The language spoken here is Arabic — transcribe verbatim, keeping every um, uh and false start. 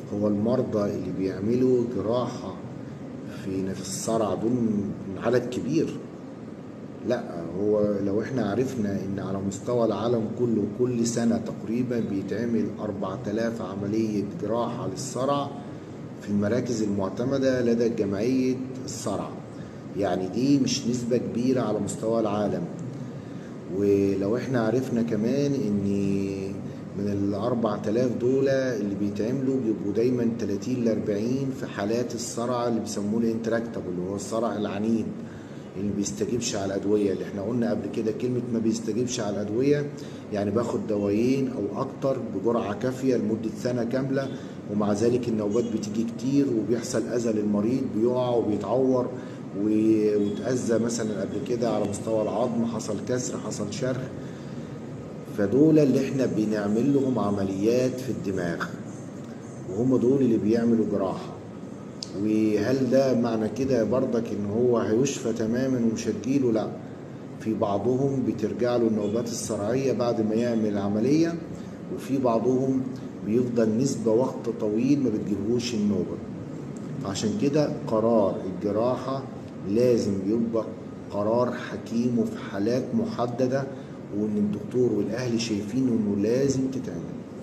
هو المرضى اللي بيعملوا جراحة في في الصرع دول عدد كبير. لا، هو لو احنا عرفنا ان على مستوى العالم كله كل سنة تقريبا بيتعمل أربعة آلاف عملية جراحة للصرع في المراكز المعتمدة لدى جمعية الصرع، يعني دي مش نسبة كبيرة على مستوى العالم. ولو احنا عرفنا كمان ان من الأربعة آلاف دول اللي بيتعملوا بيبقوا دايما تلاتين لأربعين في حالات الصرع اللي بيسموه الانتراكتابل، اللي هو الصرع العنيد اللي بيستجيبش على الأدوية. اللي احنا قلنا قبل كده كلمة ما بيستجيبش على الأدوية يعني باخد دوايين أو أكتر بجرعة كافية لمدة سنة كاملة، ومع ذلك النوبات بتيجي كتير وبيحصل أذى للمريض، بيقع وبيتعور وتأذى مثلا قبل كده على مستوى العظم، حصل كسر، حصل شرخ. فدول اللي احنا بنعمل لهم عمليات في الدماغ، وهم دول اللي بيعملوا جراحة. وهل ده معنى كده برضك ان هو هيشفى تماما ومش هتجيله؟ لا، في بعضهم بترجع له النوبات الصرعية بعد ما يعمل العملية، وفي بعضهم بيفضل نسبة وقت طويل ما بتجيلهوش النوبة. فعشان كده قرار الجراحة لازم يبقى قرار حكيم وفي حالات محددة، وان الدكتور والاهل شايفين انه لازم تتعمل.